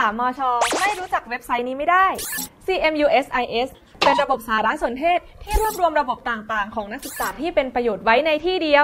ามช.ไม่รู้จักเว็บไซต์นี้ไม่ได้ CMUSIS เป็นระบบสารสนเทศที่รวบรวมระบบต่างๆของนักศึกษาที่เป็นประโยชน์ไว้ในที่เดียว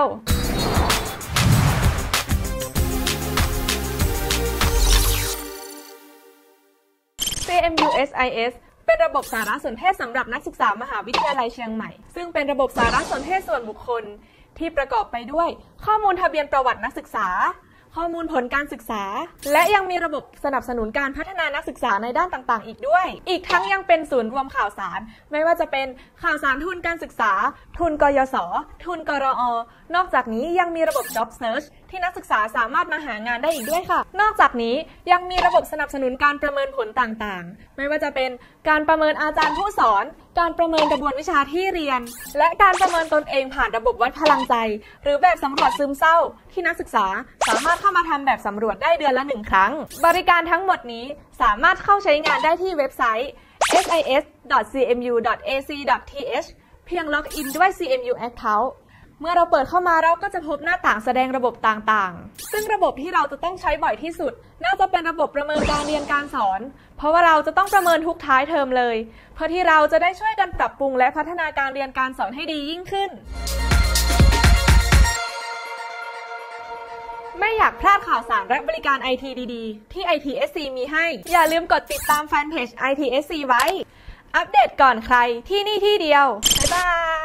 CMUSIS เป็นระบบสารสนเทศสำหรับนักศึกษามหาวิทยาลัยเชียงใหม่ซึ่งเป็นระบบสารสนเทศส่วนบุคคลที่ประกอบไปด้วยข้อมูลทะเบียนประวัตินักศึกษาข้อมูลผลการศึกษาและยังมีระบบสนับสนุนการพัฒนานักศึกษาในด้านต่างๆอีกด้วยอีกทั้งยังเป็นศูนย์รวมข่าวสารไม่ว่าจะเป็นข่าวสารทุนการศึกษาทุนกยศทุนกรอนอกจากนี้ยังมีระบบ Job Search ที่นักศึกษาสามารถมาหางานได้อีกด้วยค่ะนอกจากนี้ยังมีระบบสนับสนุนการประเมินผลต่างๆไม่ว่าจะเป็นการประเมินอาจารย์ผู้สอนการประเมินกระบวนวิชาที่เรียนและการประเมินตนเองผ่านระบบวัดพลังใจหรือแบบสำรวจซึมเศร้าที่นักศึกษาสามารถเข้ามาทำแบบสำรวจได้เดือนละ1 ครั้งบริการทั้งหมดนี้สามารถเข้าใช้งานได้ที่เว็บไซต์ sis.cmu.ac.th เพียงล็อกอินด้วย CMU Account เมื่อเราเปิดเข้ามาเราก็จะพบหน้าต่างแสดงระบบต่างๆซึ่งระบบที่เราจะต้องใช้บ่อยที่สุดน่าจะเป็นระบบประเมินการเรียนการสอนเพราะว่าเราจะต้องประเมินทุกท้ายเทอมเลยเพื่อที่เราจะได้ช่วยกันปรับปรุงและพัฒนาการเรียนการสอนให้ดียิ่งขึ้นไม่อยากพลาดข่าวสารและบริการ IT ดีๆที่ ITSC มีให้อย่าลืมกดติดตามแฟนเพจ ITSC ไว้อัปเดตก่อนใครที่นี่ที่เดียวบ๊ายบาย